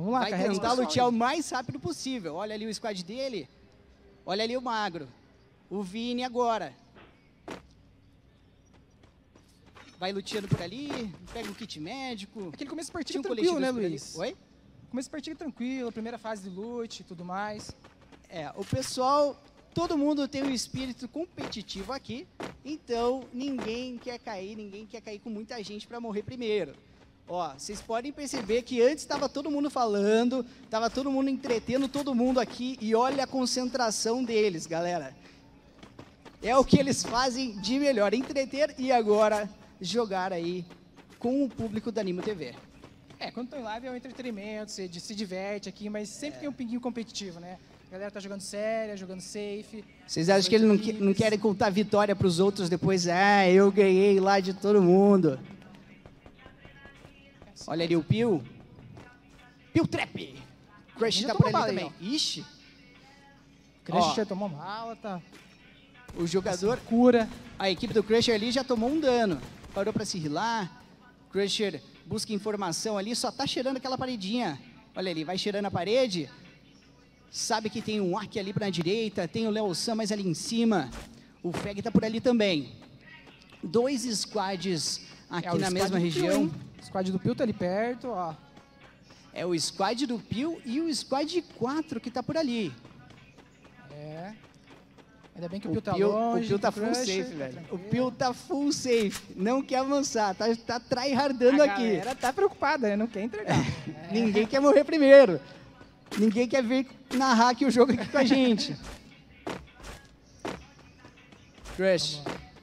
Vamos lá, vai tentar lutear o mais rápido possível. Olha ali o squad dele. Olha ali o Magro. O Vini agora. Vai luteando por ali, pega um kit médico. Aquele começo de partida um tranquilo, né, Luiz? Oi? Começo de partida tranquilo, primeira fase de loot e tudo mais. O pessoal, todo mundo tem um espírito competitivo aqui, então ninguém quer cair com muita gente para morrer primeiro. Ó, vocês podem perceber que antes estava todo mundo falando, estava todo mundo entretendo todo mundo aqui, e olha a concentração deles, galera. É o que eles fazem de melhor, entreter e agora jogar aí com o público da Animo TV. Quando estão em live é um entretenimento, você se diverte aqui, mas sempre tem um pinguinho competitivo, né? A galera tá jogando séria, jogando safe. Vocês acham que eles não querem contar vitória para os outros depois? Eu ganhei lá de todo mundo. Olha ali o Pio. Pio Trap. Crush tá por ali também. Ixi. Crush já tomou bala, tá? O jogador... Cura. A equipe do Crusher ali já tomou um dano. Parou para se healar. Crusher busca informação ali, só tá cheirando aquela paredinha. Olha ali, vai cheirando a parede. Sabe que tem um Ark ali pra direita, tem o Léo Sam mais ali em cima. O Feg tá por ali também. 2 squads aqui na mesma região. O squad do Pio tá ali perto, ó. É o squad do Pio e o squad 4 que tá por ali. Ainda bem que o Pio tá longe. O Pio tá full safe, velho. O Pio tá full safe. Não quer avançar, tá tryhardando aqui. A galera tá preocupada, né? Não quer entregar. Ninguém quer morrer primeiro. Ninguém quer vir narrar aqui o jogo aqui com a gente. Crush.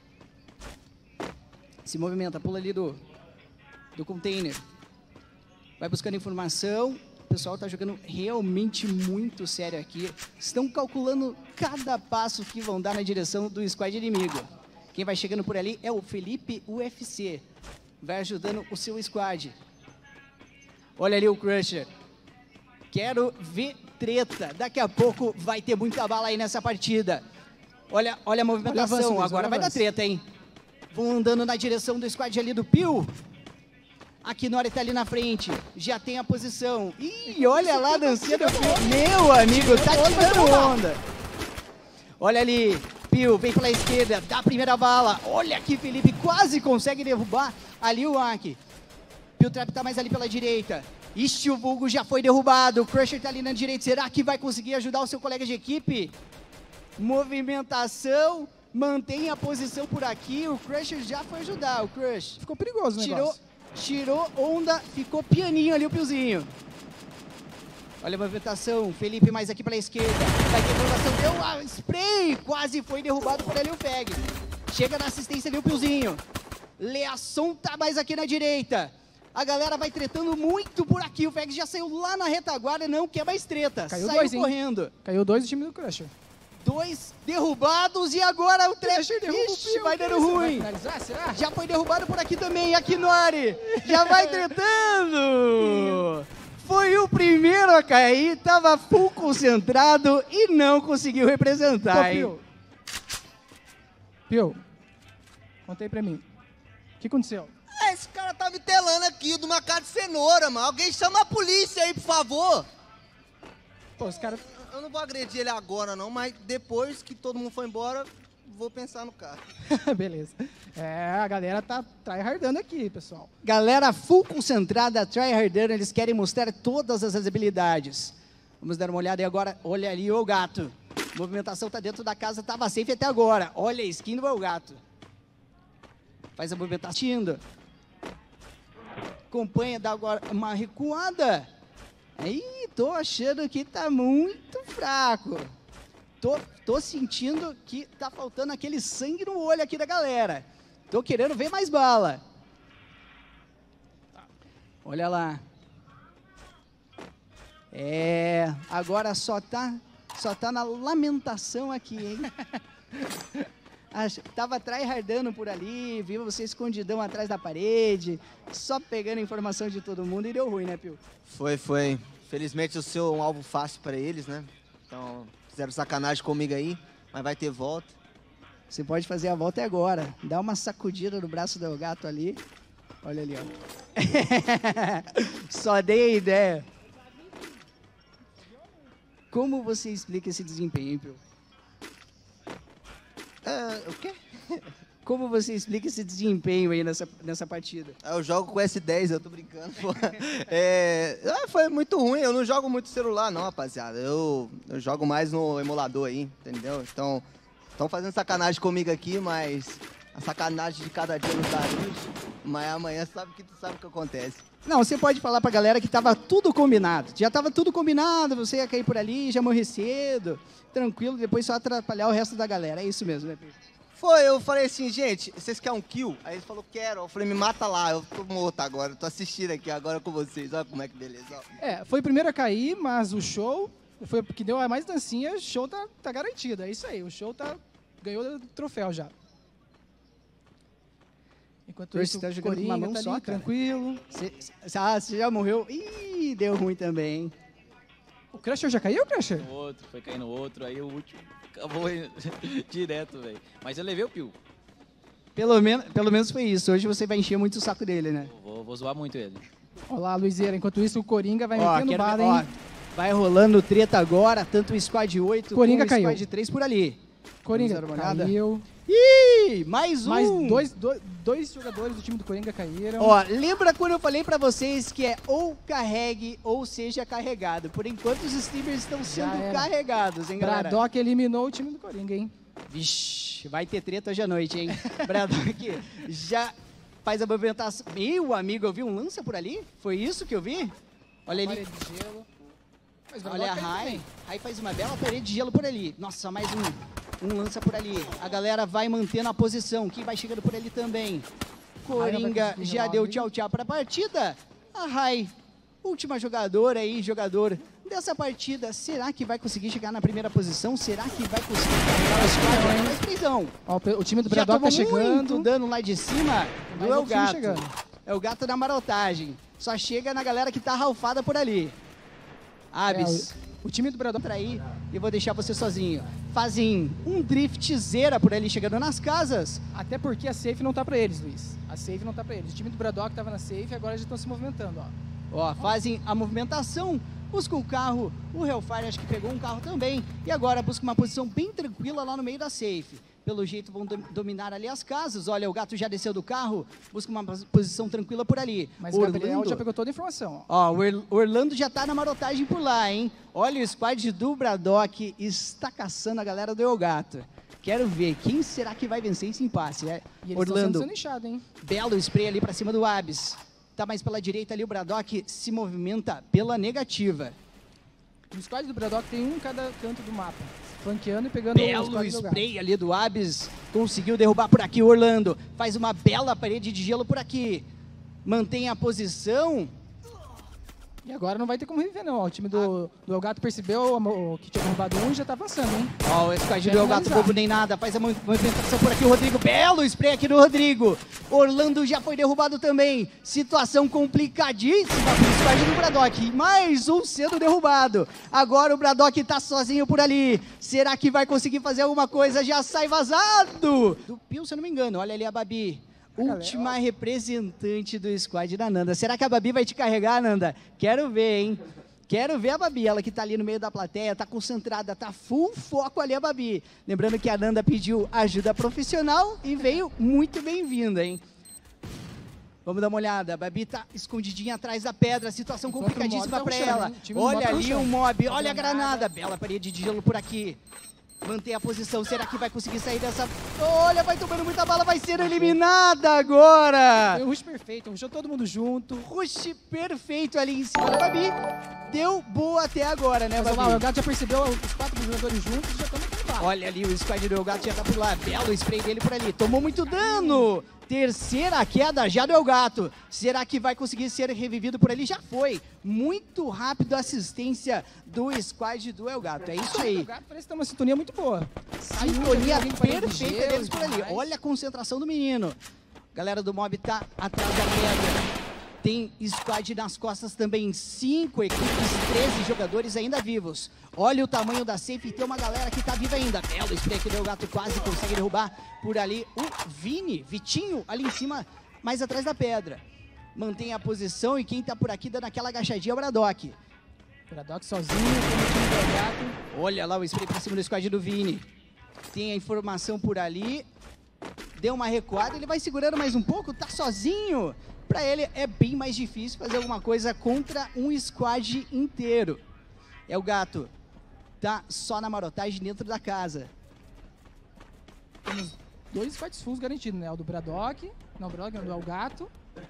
Se movimenta, pula ali do container. Vai buscando informação. O pessoal está jogando realmente muito sério aqui. Estão calculando cada passo que vão dar na direção do squad inimigo. Quem vai chegando por ali é o Felipe UFC. Vai ajudando o seu squad. Olha ali o Crusher. Quero ver treta. Daqui a pouco vai ter muita bala aí nessa partida. Olha a movimentação. Agora vai dar treta, hein? Vão andando na direção do squad ali do Pio. Aqui Nori tá ali na frente, já tem a posição. Ih, olha lá a dancinha do Pio. Meu amigo, tá tirando onda. Olha ali, Pio vem pela esquerda, dá a primeira bala. Olha aqui, Felipe quase consegue derrubar ali o Ark. Pio Trap tá mais ali pela direita. Ixi, o Vulgo já foi derrubado. O Crusher tá ali na direita. Será que vai conseguir ajudar o seu colega de equipe? Movimentação, mantém a posição por aqui. O Crusher já foi ajudar. O Crush ficou perigoso o negócio. Tirou onda, ficou pianinho ali o Piozinho. Olha a movimentação, Felipe mais aqui pela esquerda. Vai ter movimentação, deu a spray, quase foi derrubado por ali o Feg. Chega na assistência ali o Piozinho. Leação tá mais aqui na direita. A galera vai tretando muito por aqui. O Feg já saiu lá na retaguarda, não quer mais treta. Saiu correndo. Caiu 2 do time do Crusher. 2 derrubados e agora o Crusher derruba o Pio. Vai dando ruim. Vai finalizar, será? Já foi derrubado por aqui também. Aqui Nori já vai tretando. Foi o primeiro a cair. Tava full concentrado e não conseguiu representar. Pio, conta aí pra mim. O que aconteceu? Esse cara tá me telando aqui de uma cara de cenoura, mano. Alguém chama a polícia aí, por favor. Pô, os caras... Eu não vou agredir ele agora, não, mas depois que todo mundo for embora, vou pensar no cara. Beleza. A galera tá tryhardando aqui, pessoal. Galera full concentrada, tryhardando, eles querem mostrar todas as habilidades. Vamos dar uma olhada aí agora. Olha ali o gato. A movimentação tá dentro da casa, tava safe até agora. Olha a skin do gato. Faz a movimentação. Acompanha, dá agora uma recuada. Aí, tô achando que tá muito fraco. Tô sentindo que tá faltando aquele sangue no olho aqui da galera. Tô querendo ver mais bala. Olha lá. Agora só tá na lamentação aqui, hein? Tava tryhardando por ali, viu você escondidão atrás da parede, só pegando informação de todo mundo e deu ruim, né, Pio? Foi. Felizmente eu sou um alvo fácil para eles, né? Então, fizeram sacanagem comigo aí, mas vai ter volta. Você pode fazer a volta agora. Dá uma sacudida no braço do gato ali. Olha ali, ó. Só dei a ideia. Como você explica esse desempenho, Pio? O quê? Como você explica esse desempenho aí nessa partida? Eu jogo com S10, eu tô brincando, pô. Foi muito ruim, eu não jogo muito celular não, rapaziada. Eu jogo mais no emulador aí, entendeu? Então, estão fazendo sacanagem comigo aqui, mas a sacanagem de cada dia nos dá luz. Mas amanhã tu sabe o que acontece. Não, você pode falar pra galera que tava tudo combinado. Já tava tudo combinado, você ia cair por ali, já morrer cedo, tranquilo, depois só atrapalhar o resto da galera. É isso mesmo, né, Pio? Eu falei assim, gente, vocês querem um kill? Aí ele falou, quero. Eu falei, me mata lá, eu tô morto agora, eu tô assistindo aqui agora com vocês, olha como é que beleza. Ó. Foi o primeiro a cair, mas o show foi que deu a mais dancinha, o show tá garantido, é isso aí, o show ganhou o troféu já. Enquanto isso, tá o jogando com Coringa uma mão tá só, ali, cara. tranquilo. Você já morreu? Ih, deu ruim também. O Crusher já caiu, Crusher? No outro, foi cair no outro, aí o último acabou direto, velho. Mas eu levei o Pio. Pelo menos foi isso. Hoje você vai encher muito o saco dele, né? Vou zoar muito ele. Olha lá, Luizeira. Enquanto isso, o Coringa vai metendo bala, hein? Vai rolando treta agora, tanto o Squad 8 Coringa como o caiu. Squad 3 por ali. Coringa Vamos dar uma olhada? caiu. Ih, mais um! Mais dois jogadores do time do Coringa caíram. Ó, lembra quando eu falei pra vocês que é ou carregue ou seja carregado? Por enquanto os streamers estão sendo carregados, hein, galera? Braddock eliminou o time do Coringa, hein? Vixe, vai ter treta hoje à noite, hein? Braddock já faz a movimentação. Meu amigo, eu vi um lança por ali? Foi isso que eu vi? Olha ali. Parede de gelo. Mas Olha a Braddock Rai. também. Rai faz uma bela parede de gelo por ali. Nossa, mais um lança por ali. A galera vai mantendo a posição. Quem vai chegando por ali também? Coringa já deu tchau para a partida. A Rai, última jogadora aí, jogador dessa partida. Será que vai conseguir chegar na primeira posição? Será que vai conseguir carregar o squad? Mais prisão. Ó, o time do Já Braddock tá tomou muito chegando. dano lá de cima do Mais um time Elgato. chegando. É o gato da marotagem. Só chega na galera que tá ralfada por ali. Abis. O time do Braddock Aí, e vou deixar você sozinho. Fazem um driftzeira por ali chegando nas casas. Até porque a safe não tá pra eles, Luiz. A safe não tá pra eles. O time do Braddock tava na safe e agora já estão se movimentando, ó. Ó, fazem a movimentação, buscam o carro. O Hellfire acho que pegou um carro também. E agora busca uma posição bem tranquila lá no meio da safe. Pelo jeito vão dominar ali as casas. Olha, o gato já desceu do carro, busca uma posição tranquila por ali. Mas o Gabriel já pegou toda a informação, ó. Ó, o Orlando já tá na marotagem por lá, hein? Olha, o squad do Braddock está caçando a galera do Elgato. Quero ver, quem será que vai vencer esse impasse? E eles Orlando, estão sendo inchados, hein? belo spray ali pra cima do Abis. Tá mais pela direita ali, o Braddock se movimenta pela negativa. No squad do Braddock tem um em cada canto do mapa. Flanqueando e pegando o Belo squad do Elgato. spray ali do Abis. Conseguiu derrubar por aqui o Orlando. Faz uma bela parede de gelo por aqui. Mantém a posição. E agora não vai ter como reviver, não. Ó, o time do Elgato percebeu que tinha derrubado um e já tá avançando, hein? Ó, o squad Quer do Elgato finalizar. bobo nem nada. Faz a movimentação por aqui o Rodrigo. Belo spray aqui do Rodrigo. Orlando já foi derrubado também. Situação complicadíssima pro squad do Braddock. Mais um sendo derrubado. Agora o Braddock tá sozinho por ali. Será que vai conseguir fazer alguma coisa? Já sai vazado. Do Pio, se eu não me engano. Olha ali a Babi. Última representante do squad da Nanda. Será que a Babi vai te carregar, Nanda? Quero ver, hein? Quero ver a Babi, ela que tá ali no meio da plateia, tá concentrada, tá full foco ali a Babi. Lembrando que a Nanda pediu ajuda profissional e veio muito bem-vinda, hein? Vamos dar uma olhada, a Babi tá escondidinha atrás da pedra, situação Enquanto complicadíssima o mob tá pra no chão, ela. hein? O time do mob Olha tá no ali chão. o mob, Tá olha a granada. granada, bela parede de gelo por aqui. Mantém a posição, será que vai conseguir sair dessa... Olha, vai tomando muita bala, vai ser eliminada agora! Foi o rush perfeito, rushou todo mundo junto. Rush perfeito ali em cima da Babi. Deu boa até agora, né, Mas, ó, o Babi? Elgato já percebeu os 4 jogadores juntos e já estão metendo bala. Olha ali, o squad do Elgato já tá por lá. Belo spray dele por ali. Tomou muito dano. Terceira queda já do Elgato. Será que vai conseguir ser revivido por ali? Já foi. Muito rápido a assistência do squad do Elgato. É isso O aí. Elgato parece ter uma sintonia muito boa. Sintonia Alguém com parede de perfeita gelo deles por ali. e tudo mais. Olha a concentração do menino. Galera do mob tá atrás da pedra. Tem squad nas costas também. 5 equipes, 13 jogadores ainda vivos. Olha o tamanho da safe e tem uma galera que tá viva ainda. Belo spray que o Gato quase consegue derrubar por ali o Vitinho, ali em cima, mais atrás da pedra. Mantém a posição e quem tá por aqui dando aquela agachadinha é o Braddock. Braddock sozinho, como o time do El Gato. Olha lá o spray pra cima do squad do Vini. Tem a informação por ali. Deu uma recuada, ele vai segurando mais um pouco, tá sozinho. Pra ele é bem mais difícil fazer alguma coisa contra um squad inteiro. É o Gato. Tá só na marotagem dentro da casa. Temos 2 squads fulls garantidos, né? O do Braddock, não, o Braddock, não, do El Gato.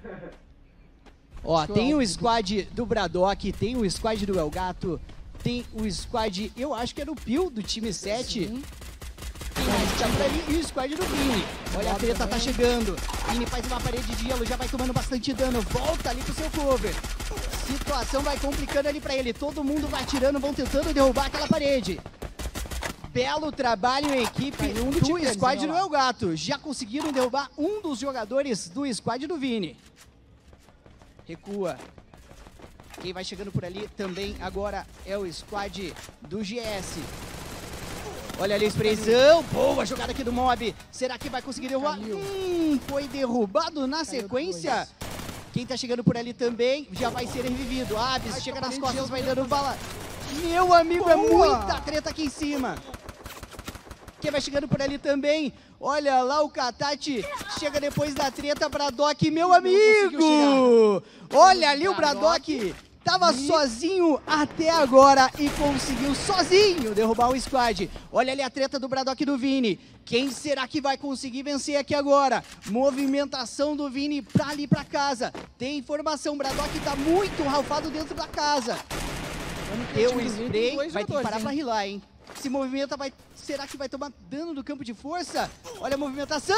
Ó, tem o squad do Braddock, tem o squad do El Gato, tem o squad, eu acho que era o Pio do time 7. Sim. Tem mais que por ali, e o squad do Vini. Olha, a treta tá chegando. Vini faz uma parede de gelo, já vai tomando bastante dano. Volta ali pro seu cover. Situação vai complicando ali pra ele. Todo mundo vai atirando, vão tentando derrubar aquela parede. Belo trabalho em equipe do squad do El Gato. Já conseguiram derrubar um dos jogadores do squad do Vini. Recua. Quem vai chegando por ali também agora é o squad do GS. Olha ali a expressão. Boa jogada aqui do Mob. Será que vai conseguir derrubar? Foi derrubado na sequência. Quem tá chegando por ali também já vai ser revivido. Abis chega nas costas, vai dando bala. Meu amigo, é muita treta aqui em cima. Quem vai chegando por ali também. Olha lá o Katati. Chega depois da treta, Braddock, meu amigo. Olha ali o Braddock. Tava sozinho até agora e conseguiu sozinho derrubar o squad. Olha ali a treta do Braddock e do Vini. Quem será que vai conseguir vencer aqui agora? Movimentação do Vini pra ali pra casa. Tem informação, Braddock tá muito ralfado dentro da casa. Deu o spray, vai ter que parar pra rilar, hein? Se movimenta, será que vai tomar dano do campo de força? Olha a movimentação!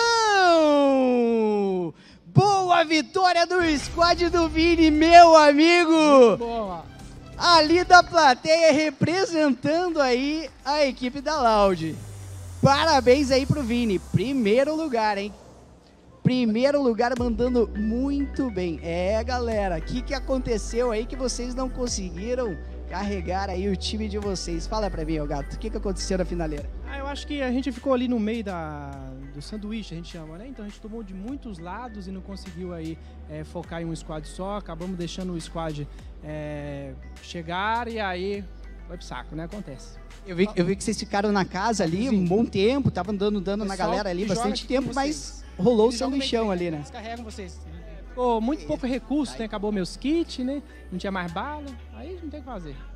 Boa vitória do squad do Vini, meu amigo! Boa! Ali da plateia representando aí a equipe da Loud. Parabéns aí pro Vini, primeiro lugar, hein? Primeiro lugar mandando muito bem. É, galera, o que aconteceu aí que vocês não conseguiram carregar aí o time de vocês? Fala pra mim, ô Gato, o que aconteceu na finaleira? Eu acho que a gente ficou ali no meio do sanduíche, a gente chama, né? Então a gente tomou de muitos lados e não conseguiu aí focar em um squad só. Acabamos deixando o squad chegar e aí foi pro saco, né? Acontece. Eu vi que vocês ficaram na casa ali um bom tempo, estavam dando dano na galera ali bastante tempo, mas rolou o sanduichão ali, né? Eles carregam vocês. Ficou muito pouco recurso, né? Acabou meus kits, né? Não tinha mais bala, aí não tem o que fazer.